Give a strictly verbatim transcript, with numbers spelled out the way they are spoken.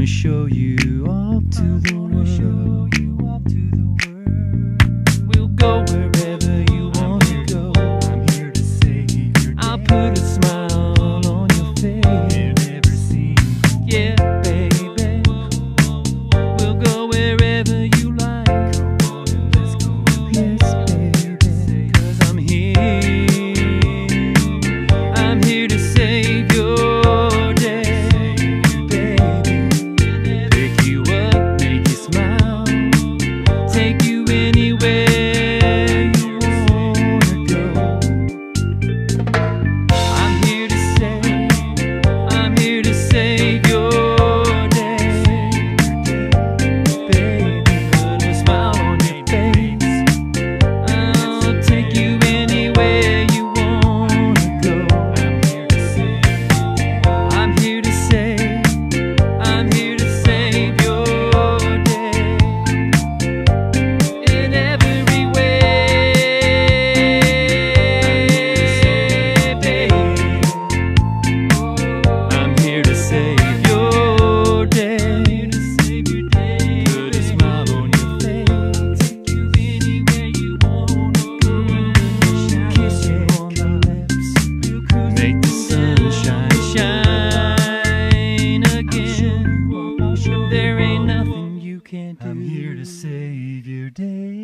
wanna show you off to the world. We'll go wherever you wanna go. I'm here to save your day. I'll put a smile on your face. It never seemed cool. Yeah, baby. We'll go wherever you like. Come on and let's go. Yes, baby. 'Cause I'm here. I'm here to save your day, baby. Pick you up, make you smile, take you anywhere you wanna go. I'm here to save, I'm here to save your day, baby. Put a smile on your face, I'll take you anywhere you wanna go. I'm here to save, I'm here to save your day in every way, baby. I'm here to save your day, put a smile on your face, take you anywhere you wanna go. Kiss you on the lips, make the sunshine shine again. There ain't nothing you can't do. I'm here to save your day.